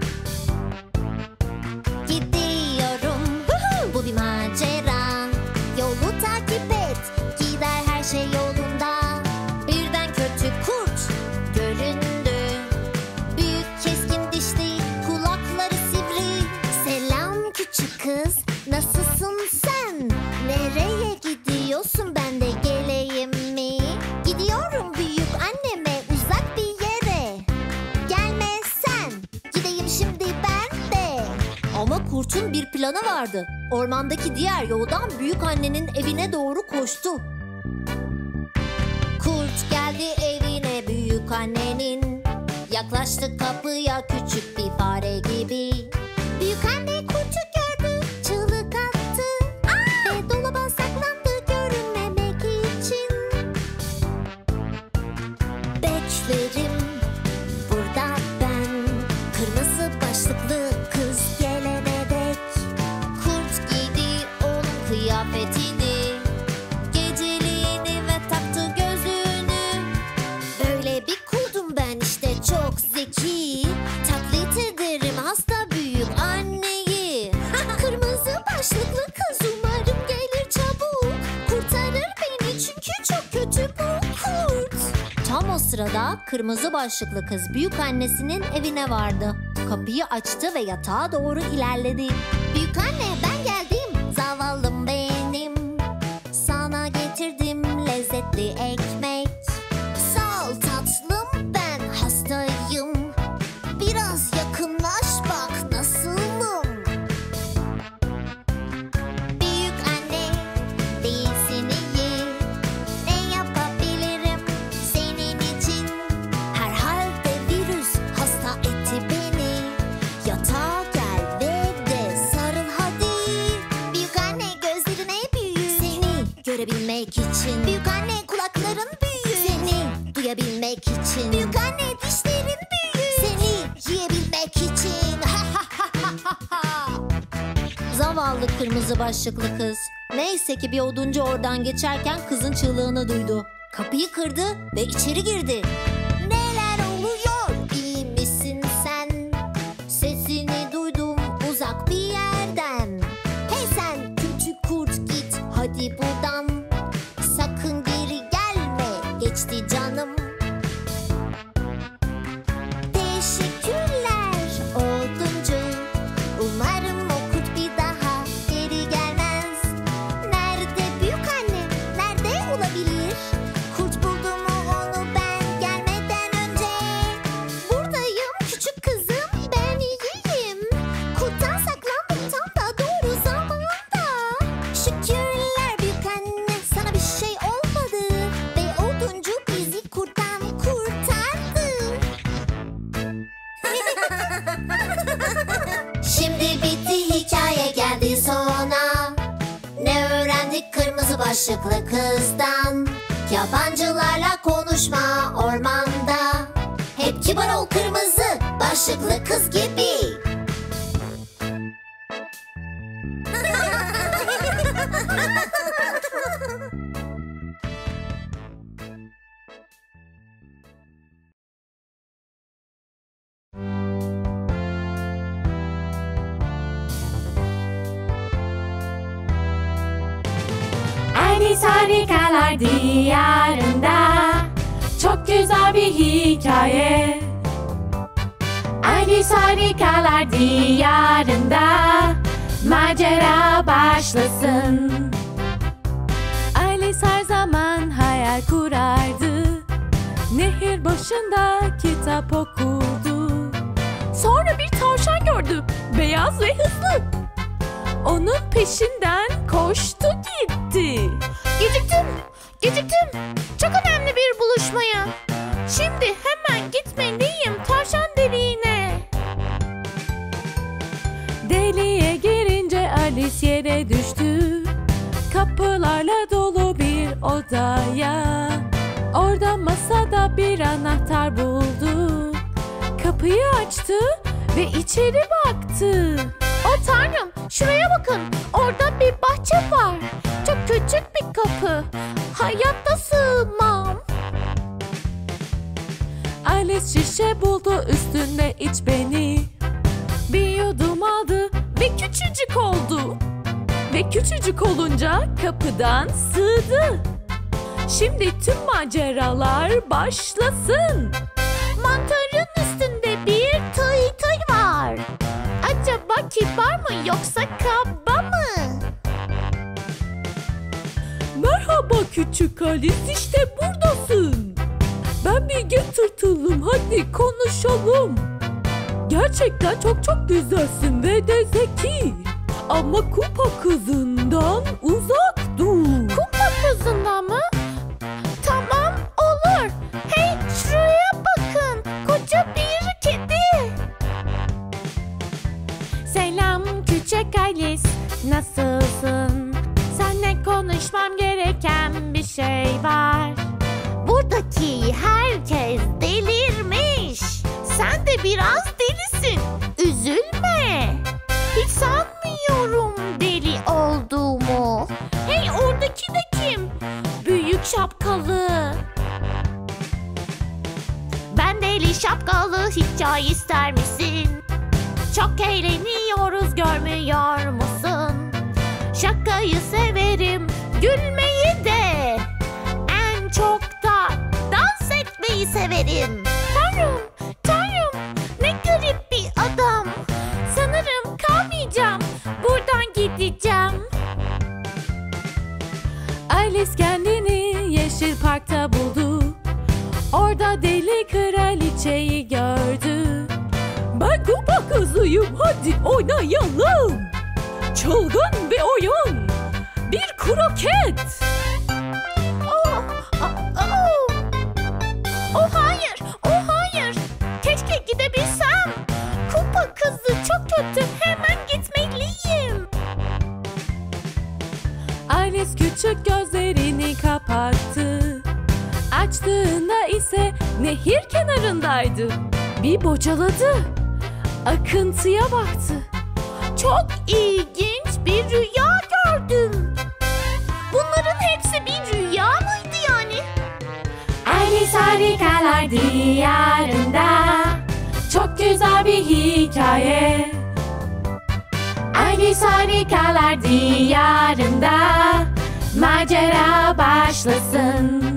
Gidiyorum, bu bir macera. Yolu takip et, gider her şey yolunda. Birden kötü kurt göründü. Büyük keskin dişli, kulakları sivri. Selam küçük kız. Nasılsın sen? Nereye gidiyorsun, ben de geleyim mi? Gidiyorum büyük anneme, uzak bir yere. Gelme sen, gideyim şimdi ben de. Ama kurtun bir planı vardı. Ormandaki diğer yoldan büyük annenin evine doğru koştu. Kurt geldi evine büyük annenin. Yaklaştı kapıya küçük bir fare gibi. Büyük anne kurtu gördü, çığlık attı. Ve dolaba saklandı görünmemek için. Beklerim burada ben, kırmızı başlıklı kız gelene dek. Kurt giydi onun kıyafetini, geceliğini ve taktı gözlüğünü. Böyle bir kurdum ben işte, çok zeki. Taklit ederim hasta büyük anneyi. Kırmızı başlıklı kız umarım gelir çabuk. Kurtarır beni çünkü çok kötü bu kurt. Tam o sırada kırmızı başlıklı kız büyük annesinin evine vardı. Kapıyı açtı ve yatağa doğru ilerledi. Büyük anne ben geldim, zavallım benim. Sana getirdim lezzetli ekmek. Sağ ol tatlım, ben hastayım. Biraz yakınlaş bak nasılım. Büyük anne değilsin iyi. Ne yapabilirim senin için? Herhalde virüs hasta etti beni. Yatağa gel ve de sarıl hadi. Büyük anne gözlerine büyür. Seni görebilmek için. Büyük anne kulakların büyür. Seni duyabilmek için. Büyük anne dişlerin büyür. Seni yiyebilmek için. Zavallı kırmızı başlıklı kız. Neyse ki bir oduncu oradan geçerken kızın çığlığını duydu. Kapıyı kırdı ve içeri girdi. Neler oluyor? İyi misin sen? Sesini duydum uzak bir yerden. Hey sen Küçük kurt git hadi buradan. Sakın geri gelme, geçti canım. teşekkürler oduncu. Umarım o kurt bir daha geri gelmez. Nerede büyük anne? Nerede olabilir? Kurt buldu mu onu ben gelmeden önce? Buradayım küçük kızım, ben iyiyim. Kurttan saklandım tam da doğru zamanda. Şükürler büyük anne, sana bir şey olmadı. Ve oduncu bizi kurttan kurtardı. Şimdi bitti hikaye geldi sona. Ne öğrendik kırmızı başlıklı kızdan? Yabancılarla konuşma ormanda. Hep kibar ol kırmızı başlıklı kız gibi. Alice Harikalar Diyarında. Çok güzel bir hikaye. Alice Harikalar Diyarında. Macera başlasın. Alice her zaman hayal kurardı. Nehir başında kitap okurdu. Sonra bir tavşan gördü, beyaz ve hızlı. Onun peşinden koştu gitti. Geciktim. Çok önemli bir buluşmaya. Şimdi hemen gitmeliyim tavşan deliğine. Deliğe girince Alice yere düştü. Kapılarla dolu bir odaya. Orada masada bir anahtar buldu. Kapıyı açtı ve içeri baktı. Oh tanrım, şuraya bakın. Orada bir bahçe var. Çok küçük bir kapı. Hayatta sığmam. Alice şişe buldu, üstünde iç beni. Bir yudum aldı ve küçücük oldu. Ve küçücük olunca kapıdan sığdı. Şimdi tüm maceralar başlasın. Mantarın üstünde bir tıy var. Acaba kibar mı yoksa kaba mı? Merhaba küçük Alice, işte buradasın. Ben Bilge Tırtılım, hadi konuşalım. Gerçekten çok güzelsin ve de zeki. Ama kupa kızından uzak dur. Kupa kızından mı? Tamam, olur. Hey, şuraya bakın. Koca bir kedi. Selam küçük Alice, nasılsın? Seninle konuşmam gereken bir şey var. Buradaki herkes delirmiş. Sen de biraz delisin. Üzülme. Hiç sanmıyorum deli olduğumu. Hey, oradaki de kim? Büyük şapkalı. Ben deli şapkalı, hikaye ister misin? Çok eğleniyoruz, görmüyor musun? Şakayı severim, gülmeyi de. En çok da dans etmeyi severim. Tanrım, ne garip bir adam. Sanırım kalmayacağım, buradan gideceğim. Alice kendini yeşil parkta buldu. Orada deli kraliçeyi gördü. Ben kupa kızıyım, hadi oynayalım. Çılgın bir oyun. Bir kroket. Oh hayır. Keşke gidebilsem. Kupa kızı çok kötü, hemen gitmeliyim. Alice küçük gözlerini kapattı. Açtığında ise nehir kenarındaydı. Bir bocaladı. Akıntıya baktı. Çok ilginç bir rüya gördüm. Bunların hepsi bir rüya mıydı yani? Alice Harikalar Diyarında. Çok güzel bir hikaye. Alice Harikalar Diyarında. Macera başlasın.